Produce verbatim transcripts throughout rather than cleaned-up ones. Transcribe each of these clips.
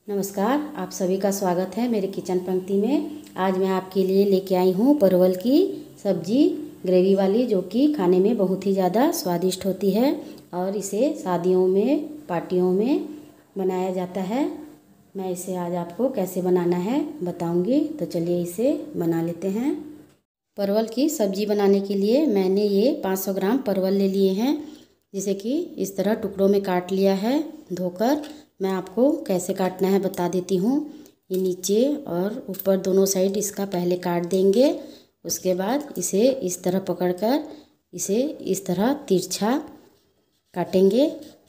नमस्कार, आप सभी का स्वागत है मेरे किचन पंक्ति में। आज मैं आपके लिए लेके आई हूँ परवल की सब्जी ग्रेवी वाली, जो कि खाने में बहुत ही ज़्यादा स्वादिष्ट होती है और इसे शादियों में, पार्टियों में बनाया जाता है। मैं इसे आज आपको कैसे बनाना है बताऊँगी, तो चलिए इसे बना लेते हैं। परवल की सब्जी बनाने के लिए मैंने ये पाँच सौ ग्राम परवल ले लिए हैं, जिसे कि इस तरह टुकड़ों में काट लिया है धोकर। मैं आपको कैसे काटना है बता देती हूँ। ये नीचे और ऊपर दोनों साइड इसका पहले काट देंगे। उसके बाद इसे इस तरह पकड़कर इसे इस तरह तिरछा काटेंगे।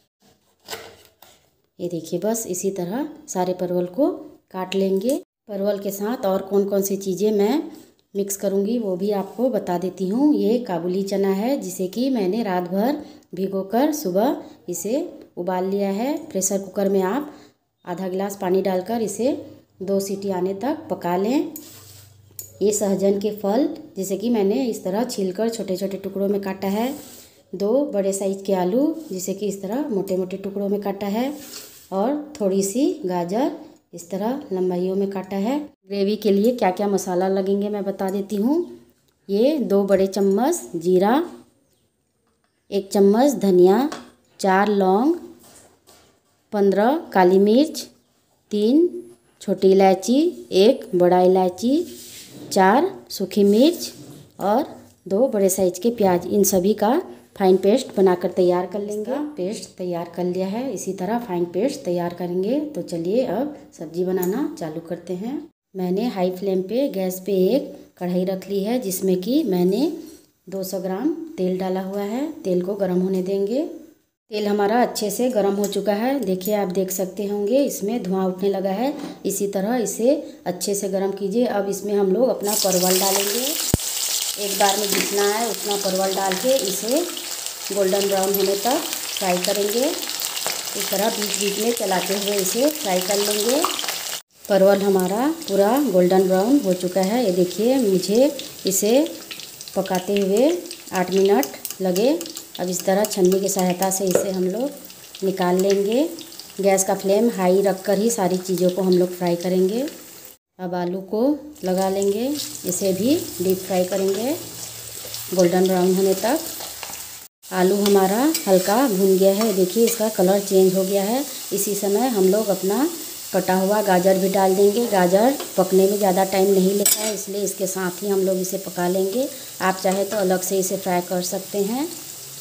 ये देखिए, बस इसी तरह सारे परवल को काट लेंगे। परवल के साथ और कौन कौन सी चीज़ें मैं मिक्स करूँगी वो भी आपको बता देती हूँ। ये काबुली चना है, जिसे कि मैंने रात भर भिगोकर सुबह इसे उबाल लिया है। प्रेशर कुकर में आप आधा गिलास पानी डालकर इसे दो सीटी आने तक पका लें। ये सहजन के फल, जिसे कि मैंने इस तरह छीलकर छोटे छोटे टुकड़ों में काटा है। दो बड़े साइज़ के आलू, जिसे कि इस तरह मोटे मोटे टुकड़ों में काटा है। और थोड़ी सी गाजर इस तरह लंबाइयों में काटा है। ग्रेवी के लिए क्या क्या मसाला लगेंगे मैं बता देती हूँ। ये दो बड़े चम्मच जीरा, एक चम्मच धनिया, चार लौंग, पंद्रह काली मिर्च, तीन छोटी इलायची, एक बड़ा इलायची, चार सूखी मिर्च और दो बड़े साइज के प्याज। इन सभी का फाइन पेस्ट बनाकर तैयार कर लेंगे। पेस्ट तैयार कर लिया है, इसी तरह फाइन पेस्ट तैयार करेंगे। तो चलिए अब सब्जी बनाना चालू करते हैं। मैंने हाई फ्लेम पे गैस पे एक कढ़ाई रख ली है, जिसमें कि मैंने दो सौ ग्राम तेल डाला हुआ है। तेल को गर्म होने देंगे। तेल हमारा अच्छे से गर्म हो चुका है। देखिए, आप देख सकते होंगे इसमें धुआं उठने लगा है। इसी तरह इसे अच्छे से गर्म कीजिए। अब इसमें हम लोग अपना परवल डालेंगे। एक बार में जितना है उतना परवल डाल के इसे गोल्डन ब्राउन होने तक फ्राई करेंगे। इस तरह बीच बीच में चलाते हुए इसे फ्राई कर लेंगे। परवल हमारा पूरा गोल्डन ब्राउन हो चुका है। ये देखिए, मुझे इसे पकाते हुए आठ मिनट लगे। अब इस तरह छन्नी की सहायता से इसे हम लोग निकाल लेंगे। गैस का फ्लेम हाई रखकर ही सारी चीज़ों को हम लोग फ्राई करेंगे। अब आलू को लगा लेंगे, इसे भी डीप फ्राई करेंगे गोल्डन ब्राउन होने तक। आलू हमारा हल्का भुन गया है। देखिए, इसका कलर चेंज हो गया है। इसी समय हम लोग अपना कटा हुआ गाजर भी डाल देंगे। गाजर पकने में ज़्यादा टाइम नहीं लेता है, इसलिए इसके साथ ही हम लोग इसे पका लेंगे। आप चाहे तो अलग से इसे फ्राई कर सकते हैं।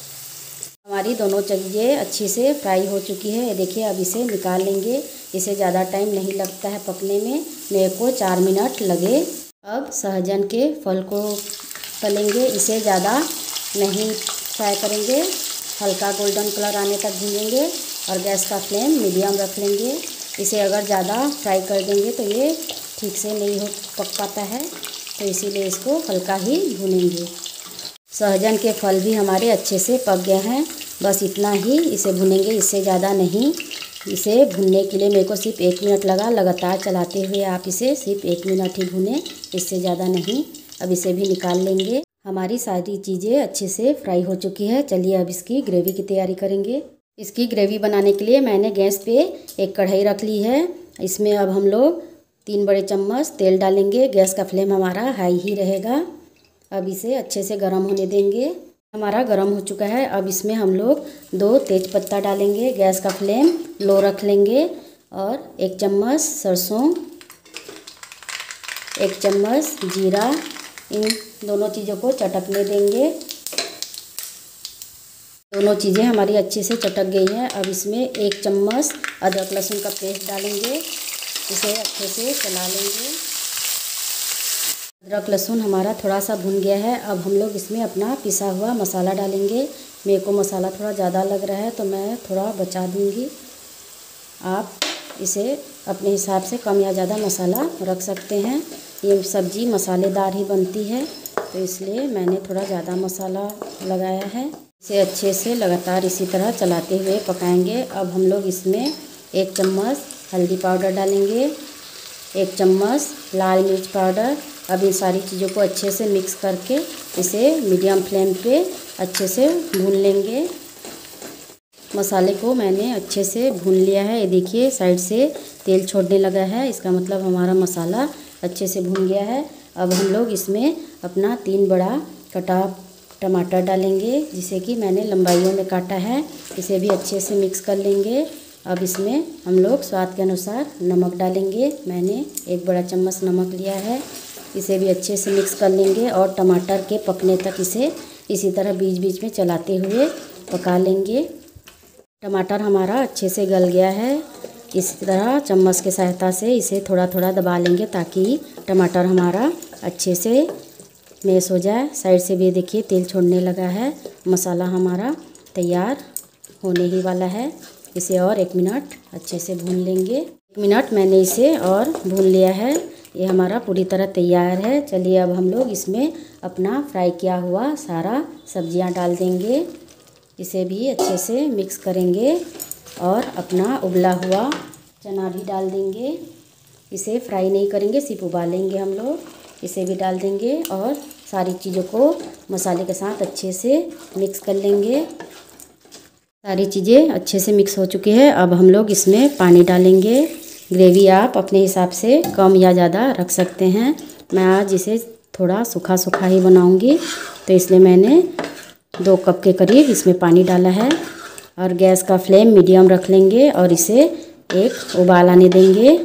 हमारी दोनों चीज़ें अच्छी से फ्राई हो चुकी है। देखिए, अब इसे निकाल लेंगे। इसे ज़्यादा टाइम नहीं लगता है पकने में, मेरे को चार मिनट लगे। अब सहजन के फल को तलेंगे। इसे ज़्यादा नहीं फ्राई करेंगे, हल्का गोल्डन कलर आने तक भूनेंगे और गैस का फ्लेम मीडियम रख लेंगे। इसे अगर ज़्यादा फ्राई कर देंगे तो ये ठीक से नहीं हो पक पाता है, तो इसीलिए इसको हल्का ही भूनेंगे। सहजन के फल भी हमारे अच्छे से पक गए हैं। बस इतना ही इसे भुनेंगे, इससे ज़्यादा नहीं। इसे भुनने के लिए मेरे को सिर्फ एक मिनट लगा। लगातार चलाते हुए आप इसे सिर्फ एक मिनट ही भुनें, इससे ज़्यादा नहीं। अब इसे भी निकाल लेंगे। हमारी सारी चीज़ें अच्छे से फ्राई हो चुकी है। चलिए अब इसकी ग्रेवी की तैयारी करेंगे। इसकी ग्रेवी बनाने के लिए मैंने गैस पे एक कढ़ाई रख ली है। इसमें अब हम लोग तीन बड़े चम्मच तेल डालेंगे। गैस का फ्लेम हमारा हाई ही रहेगा। अब इसे अच्छे से गर्म होने देंगे। हमारा गर्म हो चुका है। अब इसमें हम लोग दो तेज पत्ता डालेंगे। गैस का फ्लेम लो रख लेंगे और एक चम्मच सरसों, एक चम्मच जीरा, इन दोनों चीज़ों को चटकने देंगे। दोनों चीज़ें हमारी अच्छे से चटक गई हैं। अब इसमें एक चम्मच अदरक लहसुन का पेस्ट डालेंगे। इसे अच्छे से चला लेंगे। अदरक लहसुन हमारा थोड़ा सा भुन गया है। अब हम लोग इसमें अपना पिसा हुआ मसाला डालेंगे। मेरे को मसाला थोड़ा ज़्यादा लग रहा है, तो मैं थोड़ा बचा दूंगी। आप इसे अपने हिसाब से कम या ज़्यादा मसाला रख सकते हैं। ये सब्ज़ी मसालेदार ही बनती है, तो इसलिए मैंने थोड़ा ज़्यादा मसाला लगाया है। इसे अच्छे से लगातार इसी तरह चलाते हुए पकाएंगे। अब हम लोग इसमें एक चम्मच हल्दी पाउडर डालेंगे, एक चम्मच लाल मिर्च पाउडर। अब इन सारी चीज़ों को अच्छे से मिक्स करके इसे मीडियम फ्लेम पे अच्छे से भून लेंगे। मसाले को मैंने अच्छे से भून लिया है। ये देखिए, साइड से तेल छोड़ने लगा है, इसका मतलब हमारा मसाला अच्छे से भून गया है। अब हम लोग इसमें अपना तीन बड़ा कटा टमाटर डालेंगे, जिसे कि मैंने लंबाइयों में काटा है। इसे भी अच्छे से मिक्स कर लेंगे। अब इसमें हम लोग स्वाद के अनुसार नमक डालेंगे। मैंने एक बड़ा चम्मच नमक लिया है। इसे भी अच्छे से मिक्स कर लेंगे और टमाटर के पकने तक इसे इसी तरह बीच बीच में चलाते हुए पका लेंगे। टमाटर हमारा अच्छे से गल गया है। इसी तरह चम्मच की सहायता से इसे थोड़ा थोड़ा दबा लेंगे ताकि टमाटर हमारा अच्छे से मैश हो जाए। साइड से भी देखिए तेल छोड़ने लगा है। मसाला हमारा तैयार होने ही वाला है। इसे और एक मिनट अच्छे से भून लेंगे। एक मिनट मैंने इसे और भून लिया है। ये हमारा पूरी तरह तैयार है। चलिए अब हम लोग इसमें अपना फ्राई किया हुआ सारा सब्जियां डाल देंगे। इसे भी अच्छे से मिक्स करेंगे और अपना उबला हुआ चना भी डाल देंगे। इसे फ्राई नहीं करेंगे, सिर्फ उबालेंगे हम लोग। इसे भी डाल देंगे और सारी चीज़ों को मसाले के साथ अच्छे से मिक्स कर लेंगे। सारी चीज़ें अच्छे से मिक्स हो चुकी है। अब हम लोग इसमें पानी डालेंगे। ग्रेवी आप अपने हिसाब से कम या ज़्यादा रख सकते हैं। मैं आज इसे थोड़ा सूखा सूखा ही बनाऊंगी, तो इसलिए मैंने दो कप के करीब इसमें पानी डाला है। और गैस का फ्लेम मीडियम रख लेंगे और इसे एक उबाल आने देंगे।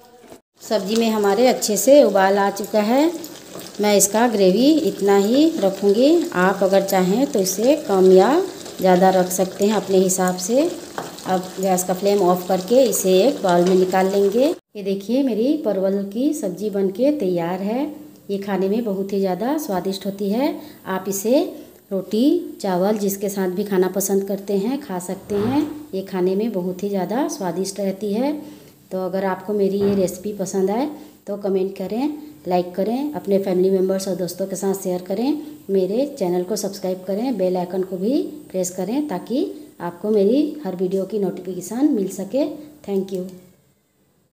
सब्जी में हमारे अच्छे से उबाल आ चुका है। मैं इसका ग्रेवी इतना ही रखूँगी। आप अगर चाहें तो इसे कम या ज़्यादा रख सकते हैं अपने हिसाब से। अब गैस का फ्लेम ऑफ करके इसे एक बाउल में निकाल लेंगे। ये देखिए मेरी परवल की सब्ज़ी बनके तैयार है। ये खाने में बहुत ही ज़्यादा स्वादिष्ट होती है। आप इसे रोटी चावल जिसके साथ भी खाना पसंद करते हैं खा सकते हैं। ये खाने में बहुत ही ज़्यादा स्वादिष्ट रहती है। तो अगर आपको मेरी ये रेसिपी पसंद आए तो कमेंट करें, लाइक करें, अपने फैमिली मेम्बर्स और दोस्तों के साथ शेयर करें। मेरे चैनल को सब्सक्राइब करें, बेल आइकन को भी प्रेस करें ताकि आपको मेरी हर वीडियो की नोटिफिकेशन मिल सके। Thank you.